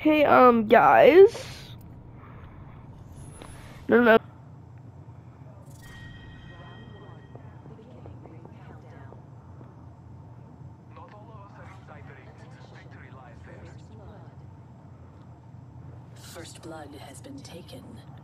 Hey, guys. No, no. First blood has been taken.